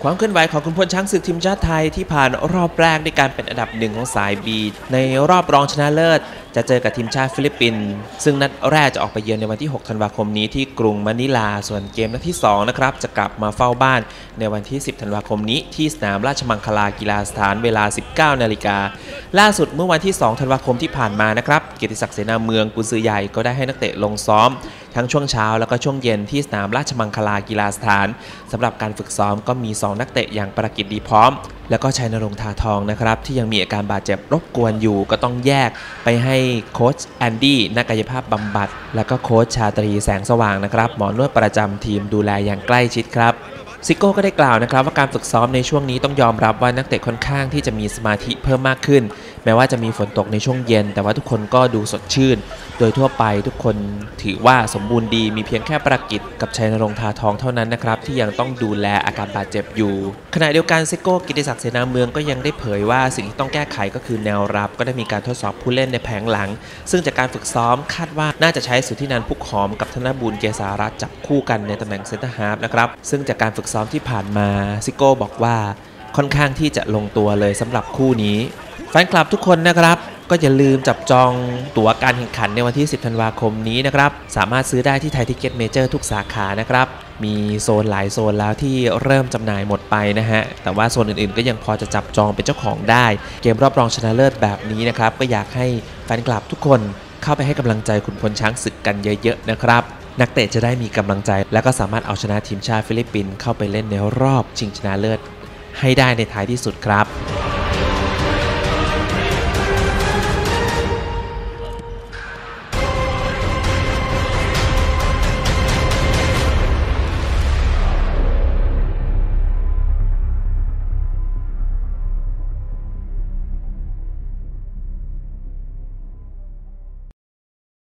ความเคลื่อนไหวของขุนพลช้างศึกทีมชาติไทยที่ผ่านรอบแรกด้วยการเป็นอันดับหนึ่งของสาย B ในรอบรองชนะเลิศจะเจอกับทีมชาติฟิลิปปินส์ซึ่งนัดแรกจะออกไปเยือนในวันที่ 6 ธันวาคมนี้ที่กรุงมะนิลาส่วนเกมนัดที่ 2 นะครับจะกลับมาเฝ้าบ้านในวันที่ 10 ธันวาคมนี้ที่สนามราชมังคลากีฬาสถานเวลา 19 นาฬิกาล่าสุดเมื่อวันที่ 2 ธันวาคมที่ผ่านมานะครับเกียรติศักดิ์เสนาเมืองกุนซือใหญ่ก็ได้ให้นักเตะลงซ้อมทั้งช่วงเช้าแล้วก็ช่วงเย็นที่สนามราชมังคลากีฬาสถานสำหรับการฝึกซ้อมก็มี 2 นักเตะอย่างประกิตดีพร้อมแล้วก็ชัยนรงค์ทาทองนะครับที่ยังมีอาการบาดเจ็บรบกวนอยู่ก็ต้องแยกไปให้โค้ชแอนดี้นักกายภาพบำบัดแล้วก็โค้ชชาตรีแสงสว่างนะครับหมอนวดประจำทีมดูแลอย่างใกล้ชิดครับซิโก้ก็ได้กล่าวนะครับว่าการฝึกซ้อมในช่วงนี้ต้องยอมรับว่านักเตะค่อนข้างที่จะมีสมาธิเพิ่มมากขึ้นแม้ว่าจะมีฝนตกในช่วงเย็นแต่ว่าทุกคนก็ดูสดชื่นโดยทั่วไปทุกคนถือว่าสมบูรณ์ดีมีเพียงแค่ประกิตกับชัยนรงค์ทาทองเท่านั้นนะครับที่ยังต้องดูแลอาการบาดเจ็บอยู่ขณะเดียวกันซิโก้กิติศักดิ์เสนาเมืองก็ยังได้เผยว่าสิ่งที่ต้องแก้ไขก็คือแนวรับก็ได้มีการทดสอบผู้เล่นในแผงหลังซึ่งจากการฝึกซ้อมคาดว่าน่าจะใช้สุทธินันท์พุกหอมกับธนบูรณ์เกษารัตน์จับคู่กันในตำแหน่งเซนเตอร์ฮาล์ฟนะครับซึ่งจากการฝึกซ้อมที่ผ่านมาซิโก้บอกว่าค่อนข้างที่จะลงตัวเลยสำหรับคู่นี้แฟนคลับทุกคนนะครับก็อย่าลืมจับจองตั๋วการแข่งขันในวันที่ 10 ธันวาคมนี้นะครับสามารถซื้อได้ที่ไทยทิกเก็ตเมเจอร์ทุกสาขานะครับมีโซนหลายโซนแล้วที่เริ่มจำหน่ายหมดไปนะฮะแต่ว่าโซนอื่นๆก็ยังพอจะจับจองเป็นเจ้าของได้เกมรอบรองชนะเลิศแบบนี้นะครับก็อยากให้แฟนคลับทุกคนเข้าไปให้กำลังใจขุนพลช้างศึกกันเยอะๆนะครับนักเตะจะได้มีกำลังใจและก็สามารถเอาชนะทีมชาติฟิลิปปินส์เข้าไปเล่นในรอบชิงชนะเลิศให้ได้ในท้ายที่สุดครับ